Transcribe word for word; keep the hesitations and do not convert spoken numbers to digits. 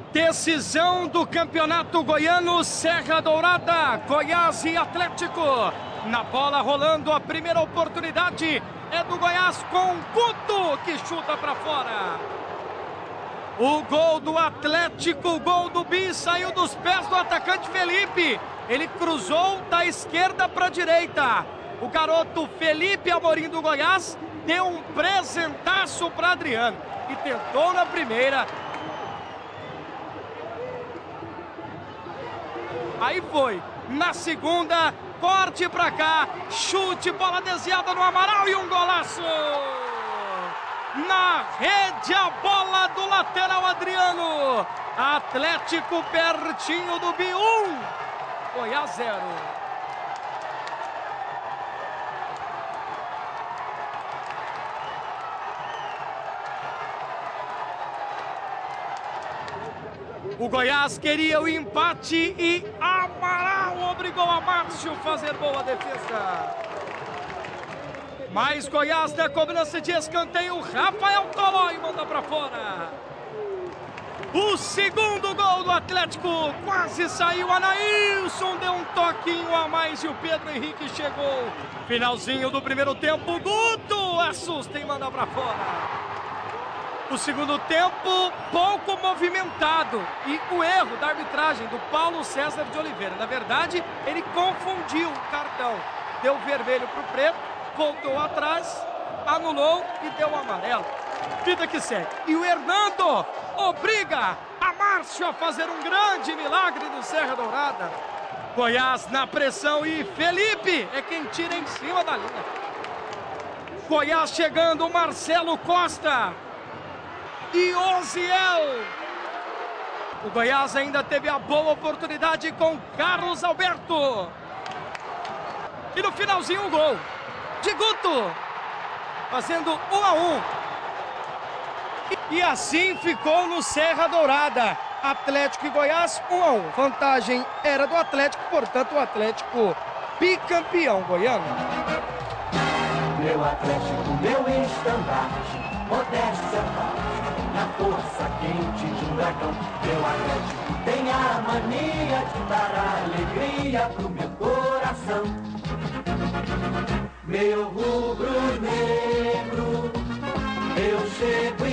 Decisão do Campeonato Goiano, Serra Dourada, Goiás e Atlético. Na bola rolando, a primeira oportunidade é do Goiás com Guto, que chuta para fora. O gol do Atlético, o gol do Bi, saiu dos pés do atacante Felipe. Ele cruzou da esquerda para a direita. O garoto Felipe Amorim do Goiás deu um presentaço para Adriano e tentou na primeira. Aí foi, na segunda, corte pra cá, chute, bola desviada no Amaral e um golaço! Na rede, a bola do lateral Adriano. Atlético pertinho do Bi, um, Goiás zero. O Goiás queria o empate e Amaral obrigou a Márcio a fazer boa defesa. Mais Goiás na cobrança de escanteio. Rafael Tolói manda para fora. O segundo gol do Atlético. Quase saiu. Anailson deu um toquinho a mais e o Pedro Henrique chegou. Finalzinho do primeiro tempo. Guto assusta e manda para fora. O segundo tempo pouco movimentado e o erro da arbitragem do Paulo César de Oliveira. Na verdade, ele confundiu o cartão. Deu vermelho para o preto, voltou atrás, anulou e deu o amarelo. Vida que segue. E o Hernando obriga a Márcio a fazer um grande milagre no Serra Dourada. Goiás na pressão e Felipe é quem tira em cima da linha. Goiás chegando, Marcelo Costa. E Oziel. O Goiás ainda teve a boa oportunidade com Carlos Alberto. E no finalzinho o gol de Guto, fazendo um a um. E assim ficou no Serra Dourada. Atlético e Goiás um a um. Vantagem era do Atlético, portanto o Atlético bicampeão goiano. Meu Atlético, meu estandarte, modéstia parte. Na força quente de um dragão, meu Atlético tem a mania de dar alegria pro meu coração. Meu rubro negro, eu chego